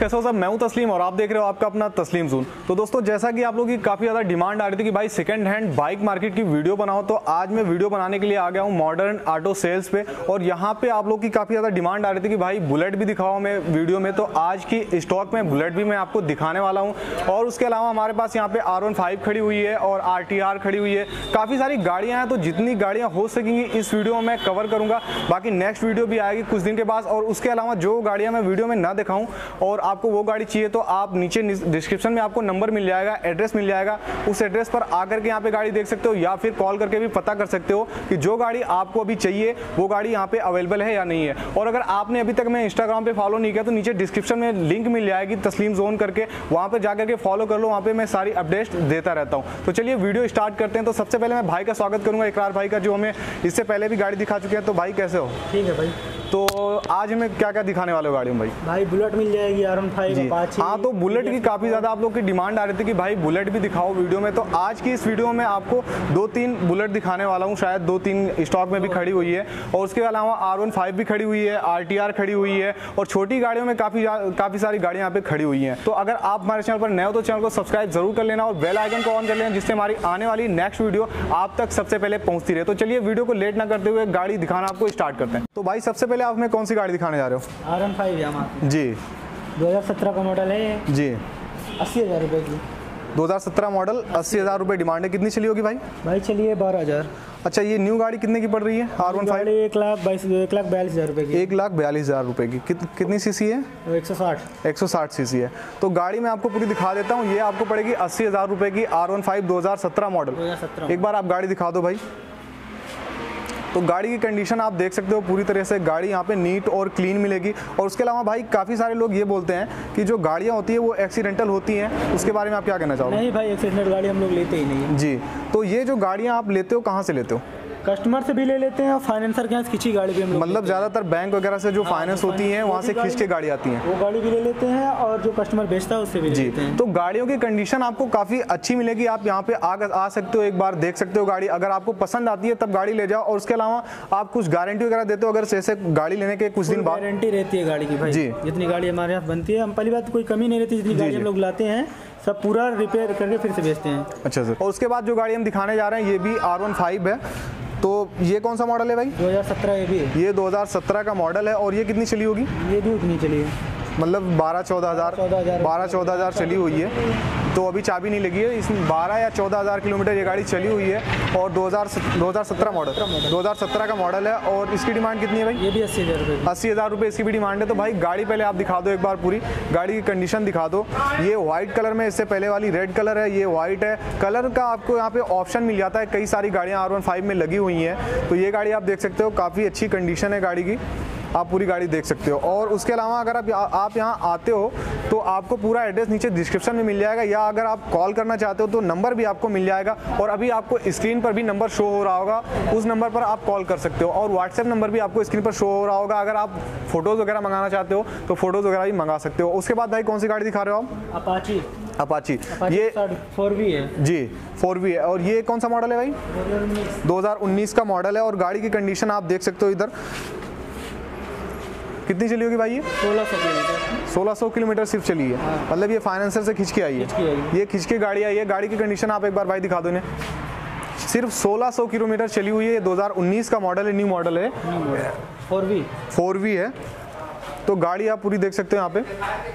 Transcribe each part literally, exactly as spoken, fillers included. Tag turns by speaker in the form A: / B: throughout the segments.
A: कैसे हो सब, मैं हूं तस्लीम और आप देख रहे हो आपका अपना तस्लीम ज़ोन। तो दोस्तों जैसा कि आप लोगों की काफ़ी ज़्यादा डिमांड आ रही थी कि भाई सेकंड हैंड बाइक मार्केट की वीडियो बनाओ, तो आज मैं वीडियो बनाने के लिए आ गया हूं मॉडर्न ऑटो सेल्स पे। और यहां पे आप लोगों की काफ़ी ज़्यादा डिमांड आ रही थी कि भाई बुलेट भी दिखाओ मैं वीडियो में, तो आज की स्टॉक में बुलेट भी मैं आपको दिखाने वाला हूँ। और उसके अलावा हमारे पास यहाँ पे आर वन फाइव खड़ी हुई है और आर टी आर खड़ी हुई है, काफ़ी सारी गाड़ियाँ हैं। तो जितनी गाड़ियाँ हो सकेंगी इस वीडियो में मैं कवर करूँगा, बाकी नेक्स्ट वीडियो भी आएगी कुछ दिन के बाद। और उसके अलावा जो गाड़ियाँ मैं वीडियो में ना दिखाऊँ और आपको वो गाड़ी चाहिए तो आप नीचे डिस्क्रिप्शन में आपको नंबर मिल जाएगा, एड्रेस मिल जाएगा, उस एड्रेस पर आकर के यहाँ पे गाड़ी देख सकते हो या फिर कॉल करके भी पता कर सकते हो कि जो गाड़ी आपको अभी चाहिए वो गाड़ी यहाँ पे अवेलेबल है या नहीं है। और अगर आपने अभी तक मैं इंस्टाग्राम पे फॉलो नहीं किया तो नीचे डिस्क्रिप्शन में लिंक मिल जाएगी तस्लीम जोन करके, वहाँ पे जाकर के फॉलो कर लो, वहाँ पे मैं सारी अपडेट्स देता रहता हूँ। तो चलिए वीडियो स्टार्ट करते हैं। तो सबसे पहले मैं भाई का स्वागत करूँगा, इकरार भाई का, जो हमें इससे पहले भी गाड़ी दिखा चुके हैं। तो भाई कैसे हो?
B: ठीक है भाई।
A: तो आज हमें क्या क्या दिखाने वाले हो गाड़ी में भाई?
B: भाई बुलेट मिल जाएगी, आर वन फाइव, अपाची।
A: हाँ, तो बुलेट की काफ़ी ज़्यादा आप लोग की डिमांड आ रही थी कि भाई बुलेट भी दिखाओ वीडियो में। तो आज की इस वीडियो में आपको दो तीन बुलेट दिखाने वाला हूँ, शायद दो तीन स्टॉक में भी खड़ी हुई है। और उसके अलावा आर वन फाइव भी खड़ी हुई है, आर टी आर खड़ी हुई है और छोटी गाड़ियों में काफ़ी काफ़ी सारी गाड़ियाँ यहाँ पे खड़ी हुई हैं। तो अगर आप हमारे चैनल पर नए हो तो चैनल को सब्सक्राइब जरूर कर लेना और बेल आइकन को ऑन कर लेना, जिससे हमारी आने वाली नेक्स्ट वीडियो आप तक सबसे पहले पहुँचती रहे। तो चलिए वीडियो को लेट ना करते हुए गाड़ी दिखाना आपको स्टार्ट करते हैं। तो भाई सबसे पहले आप हमें कौन सी गाड़ी दिखाने जा रहे हो?
B: आर वन फाइव यामाहा
A: जी,
B: दो हज़ार सत्रह का मॉडल है
A: जी,
B: अस्सी हज़ार रुपये की।
A: दो हज़ार सत्रह मॉडल, अस्सी हज़ार रुपये डिमांड है। कितनी चली होगी भाई?
B: भाई चलिए बारह हज़ार।
A: अच्छा, ये न्यू गाड़ी कितने की पड़ रही है? आर वन फाइव
B: एक लाख बाईस एक लाख बयालीस हज़ार रुपये की।
A: एक लाख बयालीस हज़ार रुपये की। कित, कितनी सीसी है?
B: एक सौ साठ
A: एक सौ साठ सीसी है। तो गाड़ी मैं आपको पूरी दिखा देता हूँ। ये आपको पड़ेगी अस्सी हज़ार रुपये की, आर वन फाइव दो हज़ार सत्रह मॉडल। एक बार आप गाड़ी दिखा दो भाई। तो गाड़ी की कंडीशन आप देख सकते हो, पूरी तरह से गाड़ी यहाँ पे नीट और क्लीन मिलेगी। और उसके अलावा भाई काफ़ी सारे लोग ये बोलते हैं कि जो गाड़ियाँ होती है वो एक्सीडेंटल होती हैं, उसके बारे में आप क्या कहना चाहोगे?
B: नहीं भाई, एक्सीडेंटल गाड़ी हम लोग लेते ही नहीं है
A: जी। तो ये जो गाड़ियाँ आप लेते हो कहाँ से लेते हो?
B: कस्टमर से भी ले लेते हैं और फाइनेंसर के यहाँ से खींची गाड़ी भी हम लोग,
A: मतलब ज़्यादातर बैंक वगैरह से जो फाइनेंस होती हैं वहाँ से खींच के गाड़ी आती हैं,
B: वो गाड़ी भी ले लेते हैं और जो कस्टमर बेचता है उससे भी ले लेते हैं।
A: तो गाड़ियों की कंडीशन आपको काफ़ी अच्छी मिलेगी। आप यहाँ पे आ, आ सकते हो, एक बार देख सकते हो गाड़ी। अगर आपको पसंद आती है तब गाड़ी ले जाओ। और उसके अलावा आप कुछ गारंटी वगैरह देते हो अगर जैसे गाड़ी लेने के कुछ दिन बाद?
B: गारंटी रहती है गाड़ी की भाई जी। जितनी गाड़ी हमारे यहाँ बनती है, हम पहली बात कोई कमी नहीं रहती, जितनी गाड़ी हम लोग लाते हैं सब पूरा रिपेयर करके फिर से बेचते हैं। अच्छा सर। और उसके बाद जो गाड़ी हम दिखाने जा रहे हैं ये भी आर वन फाइव है। तो ये कौन सा मॉडल है भाई? दो हज़ार सत्रह ये भी है।
A: ये दो हज़ार सत्रह का मॉडल है। और ये कितनी चली होगी?
B: ये भी उतनी चली है,
A: मतलब बारह चौदह हज़ार बारह चौदह हज़ार चली हुई है। तो अभी चाबी नहीं लगी है इसमें। बारह या चौदह हज़ार किलोमीटर ये गाड़ी चली हुई है। और दो हज़ार सत्रह मॉडल दो हज़ार सत्रह का मॉडल है। और इसकी डिमांड कितनी है भाई?
B: ये भी अस्सी हज़ार रुपये
A: अस्सी हज़ार रुपये इसकी भी डिमांड है। तो भाई गाड़ी पहले आप दिखा दो एक बार, पूरी गाड़ी की कंडीशन दिखा दो। ये व्हाइट कलर में, इससे पहले वाली रेड कलर है, ये व्हाइट है। कलर का आपको यहाँ पे ऑप्शन मिल जाता है, कई सारी गाड़ियाँ आर वन फाइव में लगी हुई हैं। तो ये गाड़ी आप देख सकते हो, काफ़ी अच्छी कंडीशन है गाड़ी की, आप पूरी गाड़ी देख सकते हो। और उसके अलावा अगर आप आप यहाँ आते हो तो आपको पूरा एड्रेस नीचे डिस्क्रिप्शन में मिल जाएगा, या अगर आप कॉल करना चाहते हो तो नंबर भी आपको मिल जाएगा। और अभी आपको स्क्रीन पर भी नंबर शो हो रहा होगा, उस नंबर पर आप कॉल कर सकते हो। और व्हाट्सएप नंबर भी आपको स्क्रीन पर शो हो रहा होगा। अगर आप फोटोज़ वगैरह मंगाना चाहते हो तो फोटोज़ वगैरह भी मंगा सकते हो। उसके बाद भाई कौन सी गाड़ी दिखा रहे हो आप?
B: अपाची।
A: अपाची, ये
B: फोर वी है
A: जी, फोर वी है। और ये कौन सा मॉडल है भाई? दो हज़ार उन्नीस का मॉडल है। और गाड़ी की कंडीशन आप देख सकते हो इधर। कितनी चली होगी भाई ये?
B: सोलह सौ किलोमीटर
A: सोलह सौ किलोमीटर सिर्फ चली है। हाँ। मतलब ये फाइनेंसर से खींच के आई है, ये खींच के गाड़ी आई है। गाड़ी की कंडीशन आप एक बार भाई दिखा दो इन्हें। सिर्फ सोलह सौ किलोमीटर चली हुई है। दो हज़ार उन्नीस का मॉडल है, न्यू मॉडल है,
B: फोर वी
A: फोर वी है। तो गाड़ी आप पूरी देख सकते हो यहाँ पे।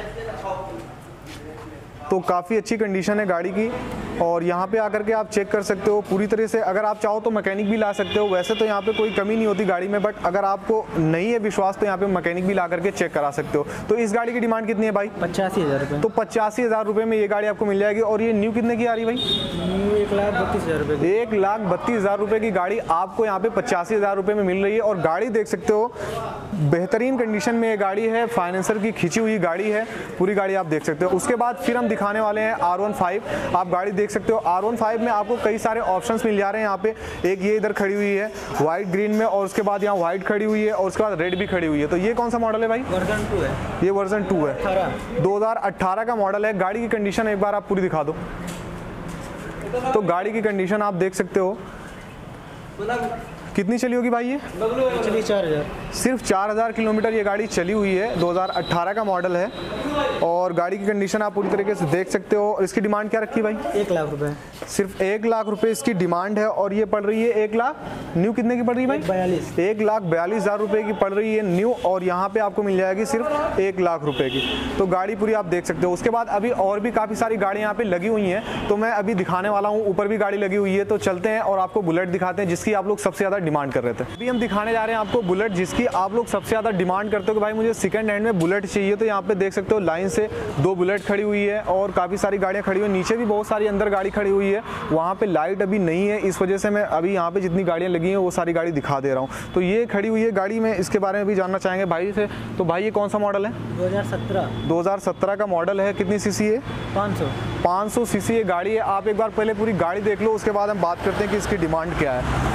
A: तो काफ़ी अच्छी कंडीशन है गाड़ी की। और यहाँ पे आकर के आप चेक कर सकते हो पूरी तरह से। अगर आप चाहो तो मैकेनिक भी ला सकते हो। वैसे तो यहाँ पे कोई कमी नहीं होती गाड़ी में, बट अगर आपको नहीं है विश्वास तो यहाँ पे मैकेनिक भी ला करके चेक करा सकते हो। तो इस गाड़ी की डिमांड कितनी है भाई?
B: पचासी हज़ार रुपये।
A: तो पचासी हज़ार रुपये में ये गाड़ी आपको मिल जाएगी। और ये न्यू कितने की आ रही है भाई?
B: न्यू एक लाख बत्तीस हज़ार रुपये
A: एक लाख बत्तीस हज़ार रुपये की गाड़ी आपको यहाँ पे पचासी हज़ार रुपये में मिल रही है। और गाड़ी देख सकते हो बेहतरीन कंडीशन में ये गाड़ी है, फाइनेंसर की खींची हुई गाड़ी है, पूरी गाड़ी आप देख सकते हो। उसके बाद फिर हम दिखाने वाले हैं आर वन फाइव। आप गाड़ी देख सकते हो। आर वन फाइव में आपको कई सारे ऑप्शंस मिल जा रहे हैं यहाँ पे। एक ये इधर खड़ी हुई है व्हाइट ग्रीन में, और उसके बाद यहाँ व्हाइट खड़ी हुई है, और उसके बाद रेड भी खड़ी हुई है। तो ये कौन सा मॉडल है भाई?
B: वर्जन टू है।
A: ये वर्जन टू है, दो हज़ार अठारह का मॉडल है। गाड़ी की कंडीशन एक बार आप पूरी दिखा दो। तो गाड़ी की कंडीशन आप देख सकते हो। कितनी चली होगी भाई ये?
B: चलिए चार हज़ार।
A: सिर्फ चार हज़ार किलोमीटर ये गाड़ी चली हुई है। दो हज़ार अठारह का मॉडल है। और गाड़ी की कंडीशन आप पूरी तरीके से देख सकते हो। और इसकी डिमांड क्या रखी भाई?
B: एक लाख रुपए,
A: सिर्फ एक लाख रुपए इसकी डिमांड है और ये पड़ रही है एक लाख न्यू कितने की पड़ रही है भाई?
B: बयालीस
A: एक लाख बयालीस हजार रुपए की पड़ रही है न्यू और यहाँ पे आपको मिल जाएगी सिर्फ एक लाख रुपए की। तो गाड़ी पूरी आप देख सकते हो। उसके बाद अभी और भी काफ़ी सारी गाड़ियाँ यहाँ पे लगी हुई हैं, तो मैं अभी दिखाने वाला हूँ। ऊपर भी गाड़ी लगी हुई है, तो चलते हैं और आपको बुलेट दिखाते हैं जिसकी आप लोग सबसे ज़्यादा डिमांड कर रहे थे। अभी हम दिखाने जा रहे हैं आपको बुलेट जिसकी आप लोग सबसे ज़्यादा डिमांड करते हो कि भाई मुझे सेकंड हैंड में बुलेट चाहिए। तो यहाँ पे देख सकते हो लाइन से दो बुलेट खड़ी हुई है और काफ़ी सारी गाड़ियाँ खड़ी हुई है। नीचे भी बहुत सारी अंदर गाड़ी खड़ी हुई है, वहाँ पे लाइट अभी नहीं है, इस वजह से मैं अभी यहाँ पे जितनी गाड़ियाँ लगी हैं वो सारी गाड़ी दिखा दे रहा हूँ। तो ये खड़ी हुई है गाड़ी में, इसके बारे में भी जानना चाहेंगे भाई से। तो भाई ये कौन सा मॉडल है?
B: दो हज़ार सत्रह
A: दो हज़ार सत्रह का मॉडल है। कितनी सीसी है?
B: पाँच सौ
A: पाँच सौ सीसी ये गाड़ी है। आप एक बार पहले पूरी गाड़ी देख लो, उसके बाद हम बात करते हैं कि इसकी डिमांड क्या है।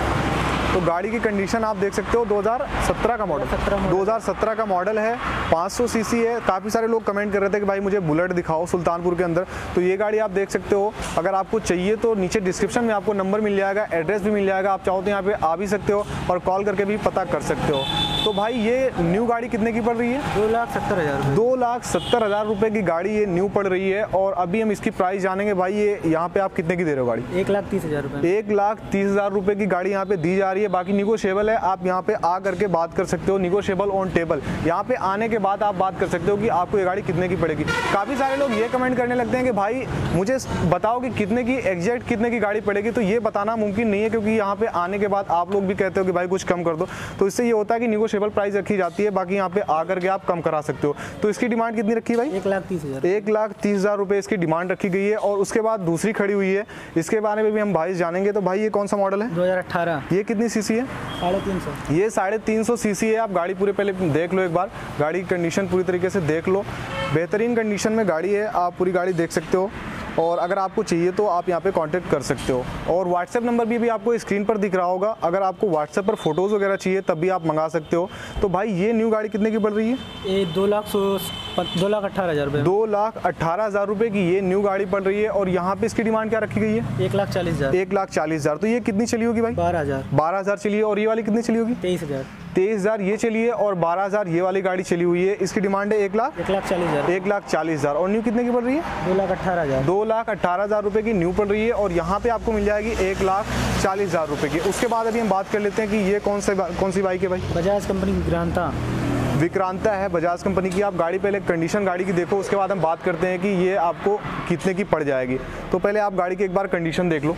A: तो गाड़ी की कंडीशन आप देख सकते हो, दो हज़ार सत्रह का मॉडल दो हज़ार सत्रह का मॉडल है, पाँच सौ सीसी है। काफ़ी सारे लोग कमेंट कर रहे थे कि भाई मुझे बुलेट दिखाओ सुल्तानपुर के अंदर, तो ये गाड़ी आप देख सकते हो। अगर आपको चाहिए तो नीचे डिस्क्रिप्शन में आपको नंबर मिल जाएगा, एड्रेस भी मिल जाएगा। आप चाहो तो यहाँ पे आ भी सकते हो और कॉल करके भी पता कर सकते हो। तो भाई ये न्यू गाड़ी कितने की पड़ रही है?
B: दो लाख सत्तर हज़ार
A: दो लाख सत्तर हज़ार रुपये की गाड़ी ये न्यू पड़ रही है। और अभी हम इसकी प्राइस जानेंगे। भाई ये यहाँ पे आप कितने की दे रहे हो गाड़ी?
B: एक लाख तीस हज़ार रुपये
A: एक लाख तीस हज़ार रुपये की गाड़ी यहाँ पे दी जा रही है। बाकी निगोशिएबल है, आप यहाँ पे आ करके बात कर सकते हो। निगोशिएबल ऑन टेबल, यहाँ पे आने के बाद आप बात कर सकते हो कि आपको ये गाड़ी कितने की पड़ेगी। काफ़ी सारे लोग ये कमेंट करने लगते हैं कि भाई मुझे बताओ कि कितने की एग्जैक्ट कितने की गाड़ी पड़ेगी। तो ये बताना मुमकिन नहीं है, क्योंकि यहाँ पे आने के बाद आप लोग भी कहते हो कि भाई कुछ कम कर दो, तो इससे ये होता है कि निगोशिएबल प्राइस रखी जाती है। बाकी यहाँ पे आकर के आप कम करा सकते हो। तो इसकी डिमांड कितनी रखी है भाई?
B: एक लाख तीस हज़ार
A: एक लाख तीस हज़ार रुपये इसकी डिमांड रखी गई है। और उसके बाद दूसरी खड़ी हुई है, इसके बारे में भी हम भाई जानेंगे। तो भाई ये कौन सा मॉडल है?
B: दो हज़ार अठारह
A: ये कितनी सीसी है?
B: साढ़े तीन सौ
A: ये साढ़े तीन सौ सीसी है। आप गाड़ी पूरे पहले देख लो, एक बार गाड़ी की कंडीशन पूरी तरीके से देख लो। बेहतरीन कंडीशन में गाड़ी है, आप पूरी गाड़ी देख सकते हो। और अगर आपको चाहिए तो आप यहाँ पे कांटेक्ट कर सकते हो। और व्हाट्सएप नंबर भी, भी आपको स्क्रीन पर दिख रहा होगा। अगर आपको व्हाट्सएप पर फोटोज़ वगैरह चाहिए तब भी आप मंगा सकते हो। तो भाई ये न्यू गाड़ी कितने की पड़ रही है?
B: ये दो लाख सौ दो लाख अट्ठारह हज़ार रुपये
A: दो लाख अट्ठारह हज़ार रुपये की ये न्यू गाड़ी पड़ रही है। और यहाँ पे इसकी डिमांड क्या रखी गई है?
B: एक लाख चालीस हज़ार
A: एक लाख चालीस हज़ार। तो ये कितनी चली होगी भाई?
B: बारह हज़ार
A: बारह हज़ार चली है। और ये वाली कितनी चली होगी?
B: तेईस हज़ार
A: तेईस हज़ार ये चली है और बारह हज़ार ये वाली गाड़ी चली हुई है। इसकी डिमांड है एक लाख
B: एक लाख चालीस हज़ार
A: एक लाख चालीस हज़ार। और न्यू कितने की पड़ रही है?
B: दो लाख अट्ठारह हज़ार
A: दो लाख अट्ठारह हज़ार रुपये की न्यू पड़ रही है। और यहाँ पे आपको मिल जाएगी एक लाख चालीस हज़ार रुपये की। उसके बाद अभी हम बात कर लेते हैं कि ये कौन से कौन सी बाइक है भाई?
B: बजाज कंपनी की विक्रांता
A: विक्रांता है, बजाज कंपनी की। आप गाड़ी पहले कंडीशन गाड़ी की देखो, उसके बाद हम बात करते हैं कि ये आपको कितने की पड़ जाएगी। तो पहले आप गाड़ी की एक बार कंडीशन देख लो।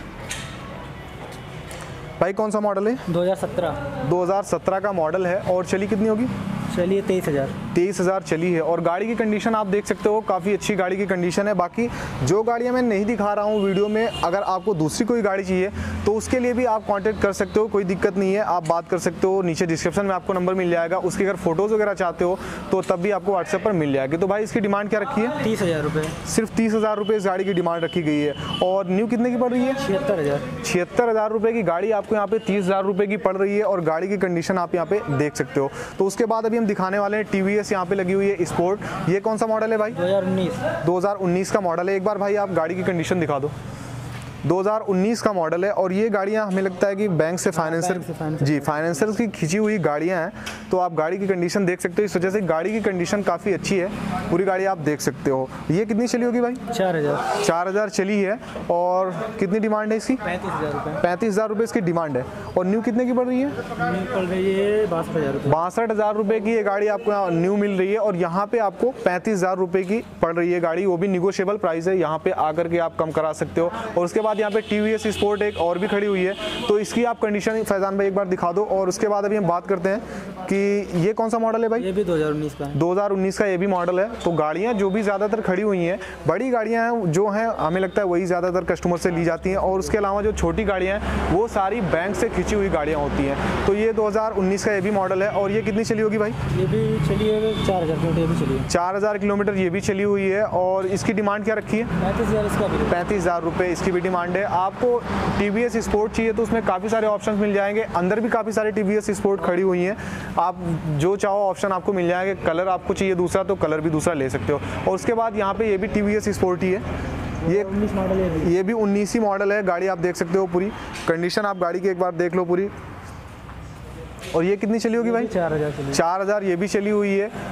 A: भाई कौन सा मॉडल है?
B: दो हज़ार सत्रह
A: दो हज़ार सत्रह का मॉडल है। और चली कितनी होगी?
B: चलिए तेईस हज़ार
A: तेईस हज़ार चली है। और गाड़ी की कंडीशन आप देख सकते हो, काफ़ी अच्छी गाड़ी की कंडीशन है। बाकी जो गाड़ियाँ मैं नहीं दिखा रहा हूँ वीडियो में, अगर आपको दूसरी कोई गाड़ी चाहिए तो उसके लिए भी आप कांटेक्ट कर सकते हो, कोई दिक्कत नहीं है। आप बात कर सकते हो, नीचे डिस्क्रिप्शन में आपको नंबर मिल जाएगा। उसकी अगर फोटोज़ वगैरह चाहते हो तो तब भी आपको व्हाट्सएप पर मिल जाएगी। तो भाई इसकी डिमांड क्या रखी है?
B: तीस हज़ार रुपये
A: सिर्फ तीस हज़ार रुपये इस गाड़ी की डिमांड रखी गई है। और न्यू कितने की पड़ रही है?
B: छिहत्तर हज़ार
A: छिहत्तर हज़ार रुपये की गाड़ी आपको यहाँ पे तीस हज़ार रुपये की पड़ रही है। और गाड़ी की कंडीशन आप यहाँ पे देख सकते हो। तो उसके बाद अभी हम दिखाने वाले हैं टी वी एस यहाँ पे लगी हुई है स्पोर्ट। ये कौन सा मॉडल है भाई?
B: दो हज़ार उन्नीस
A: दो हज़ार उन्नीस का मॉडल है। एक बार भाई आप गाड़ी की कंडीशन दिखा दो। दो हज़ार उन्नीस का मॉडल है। और ये गाड़ियाँ हमें लगता है कि बैंक से फाइनेंसर जी फाइनेंसर की खींची हुई गाड़ियाँ हैं। तो आप गाड़ी की कंडीशन देख सकते हो। इस वजह से गाड़ी की कंडीशन काफ़ी अच्छी है, पूरी गाड़ी आप देख सकते हो। ये कितनी चली होगी भाई?
B: चार हज़ार
A: चार हज़ार चली है। और कितनी डिमांड है इसकी?
B: पैंतीस हज़ार रुपये
A: पैंतीस हज़ार रुपये इसकी डिमांड है। और न्यू कितने की पड़ रही है?
B: न्यू पड़ रही है बासठ हज़ार रुपये
A: बासठ हज़ार रुपये की ये गाड़ी आपको यहाँ न्यू मिल रही है। और यहाँ पे आपको पैंतीस हज़ार रुपये की पड़ रही है गाड़ी, वो भी निगोशिएबल प्राइस है। यहाँ पे आकर के आप कम करा सकते हो। और उसके बाद यहाँ पे टी वी एस स्पोर्ट एक और भी खड़ी हुई है। तो इसकी आप कंडीशन फैजान भाई एक बार दिखा दो। और उसके बाद अभी हम बात करते हैं कि ये कौन सा मॉडल है भाई?
B: ये भी दो हज़ार उन्नीस का है।
A: दो हज़ार उन्नीस का ये भी मॉडल है। तो गाड़ियाँ जो भी ज़्यादातर खड़ी हुई हैं, बड़ी गाड़ियाँ हैं जो हैं, हमें लगता है वही ज़्यादातर कस्टमर से ली जाती हैं। और उसके अलावा जो छोटी गाड़ियाँ हैं वो सारी बैंक से खींची हुई गाड़ियाँ होती हैं। तो ये दो हज़ार उन्नीस का ये भी मॉडल है। और ये कितनी चली होगी भाई?
B: ये भी चली है चार हज़ार किलोमीटर भी चली है
A: चार हज़ार किलोमीटर ये भी चली हुई है। और इसकी डिमांड क्या रखी है?
B: पैंतीस हज़ार इसका भी
A: पैंतीस हज़ार रुपये इसकी भी डिमांड है। आपको टी वी एस स्पोर्ट चाहिए तो उसमें काफ़ी सारे ऑप्शन मिल जाएंगे। अंदर भी काफ़ी सारे टी वी एस स्पोर्ट खड़ी हुई हैं। आप जो चाहो ऑप्शन आपको मिल जाएंगे। कलर आपको चाहिए दूसरा तो कलर भी दूसरा ले सकते हो। और उसके बाद यहाँ पे ये भी टी वी एस स्पोर्ट ही है। ये
B: उन्नीस मॉडल है,
A: ये भी उन्नीस ही मॉडल है। गाड़ी आप देख सकते हो, पूरी कंडीशन आप गाड़ी की एक बार देख लो पूरी। और ये कितनी चली होगी भाई?
B: चार हज़ार चली
A: चार हज़ार ये भी चली हुई है।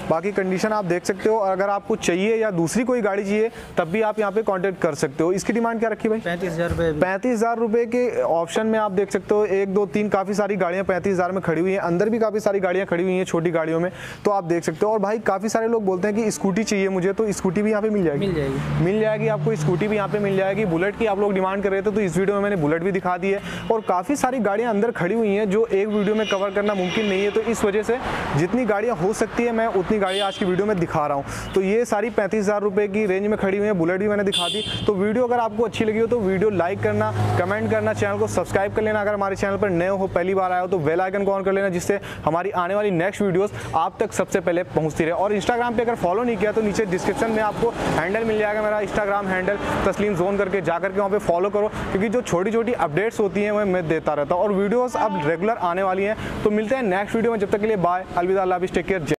A: बाकी कंडीशन आप देख सकते हो। और अगर आपको चाहिए या दूसरी कोई गाड़ी चाहिए तब भी आप यहाँ पे कॉन्टेक्ट कर सकते हो। इसकी डिमांड क्या रखी भाई?
B: पैंतीस हजार रुपये
A: पैंतीस हजार रुपये के ऑप्शन में आप देख सकते हो। एक दो तीन काफ़ी सारी गाड़ियाँ पैंतीस हजार में खड़ी हुई हैं, अंदर भी काफ़ी सारी गाड़ियाँ खड़ी हुई हैं छोटी गाड़ियों में, तो आप देख सकते हो। और भाई काफ़ी सारे लोग बोलते हैं कि स्कूटी चाहिए मुझे, तो स्कूटी भी यहाँ पे मिल जाएगी।
B: मिल जाएगी
A: मिल जाएगी आपको स्कूटी भी यहाँ पे मिल जाएगी। बुलेट की आप लोग डिमांड कर रहे थे तो इस वीडियो में मैंने बुलेट भी दिखा दी है। और काफ़ी सारी गाड़ियाँ अंदर खड़ी हुई हैं जो एक वीडियो में कवर करना मुमकिन नहीं है, तो इस वजह से जितनी गाड़ियाँ हो सकती है मैं उतनी गाड़ियाँ आज की वीडियो में दिखा रहा हूँ। तो ये सारी पैंतीस हज़ार रुपये की रेंज में खड़ी हुई है। बुलेट भी मैंने दिखा दी। तो वीडियो अगर आपको अच्छी लगी हो तो वीडियो लाइक करना, कमेंट करना, चैनल को सब्सक्राइब कर लेना। अगर हमारे चैनल पर नए हो, पहली बार आए हो, तो बेल आइकन को ऑन कर लेना, जिससे हमारी आने वाली नेक्स्ट वीडियोस आप तक सबसे पहले पहुंचती रहे। और इंस्टाग्राम पे अगर फॉलो नहीं किया तो नीचे डिस्क्रिप्शन में आपको हैंडल मिल जाएगा, मेरा इंस्टाग्राम हैंडल तस्लीम जोन करके जाकर के वहाँ पे फॉलो करो, क्योंकि जो छोटी छोटी अपडेट्स होती हैं वो मैं देता रहता हूँ और वीडियोस अब रेगुलर आने वाली हैं। तो मिलते हैं नेक्स्ट वीडियो में, जब तक के लिए बाय, अलविदा, अल्लाह हाफिज़, टेक केयर।